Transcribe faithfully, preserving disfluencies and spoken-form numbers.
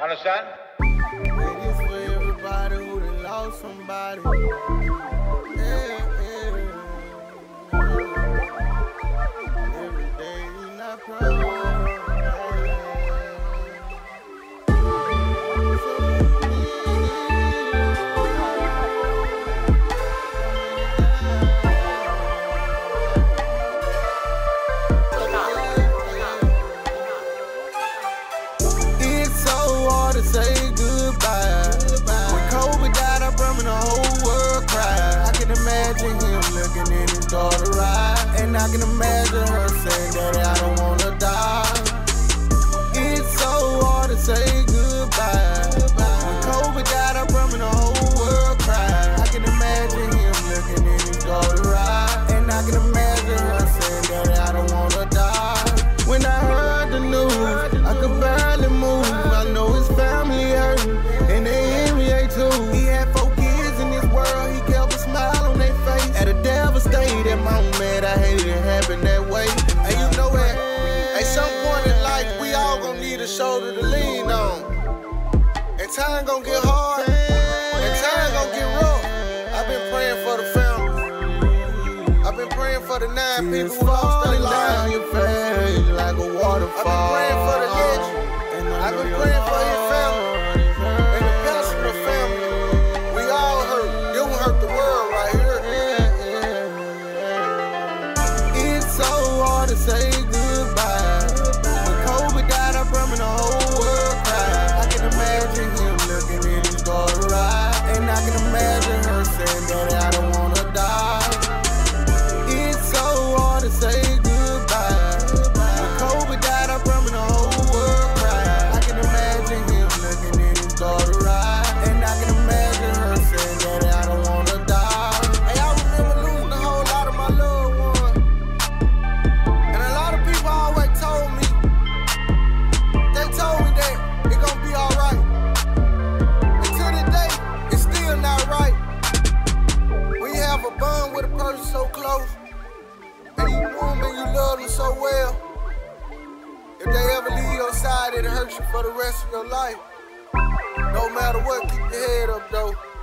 Understand? It is for everybody who done lost somebody. Yeah, yeah. Every day you not proud. To say goodbye. When Kobe died, I brought me the whole world cried. I can imagine him looking in his daughter's eyes, and I can imagine her saying, "Daddy, I don't wanna die." It's so hard to say goodbye. When Kobe died, I brought me the whole world cried. I can imagine him looking in his daughter's eyes, and I can imagine her saying, "Daddy, I don't wanna die." When I heard the news, I could barely move. I know his family hurting, and they envy too. He had four kids in this world, he kept a smile on their face. At a devastated moment, I hated it happen that way. And you know what? At some point in life, we all gonna need a shoulder to lean on. And time gonna get hard, and time gonna get rough. I've been praying for the family. I've been praying for the nine people who lost their lives. Your face like a waterfall. I've been praying for the legend. I've been praying for his family and the pastor family. We all hurt. It will hurt the world right here. It's so hard to say goodbye. When Kobe died, I brought me the whole world cried. I can imagine him looking in his daughter's eyes, and I can imagine her saying, "Daddy, I don't wanna die." It's so hard to say goodbye. When Kobe died, I brought me the whole world cried. I can imagine him looking in his daughter's eyes, and I can imagine her saying, "Daddy, I don't wanna die." Hey, I remember losing a whole lot of my loved ones, and a lot of people always told me, they told me that it gonna be alright. Until today, it's still not right. When you have a bond with a person so close, and you know them and you love them so well, if they ever leave your side, it'll hurt you for the rest of your life. No matter what, keep your head up though.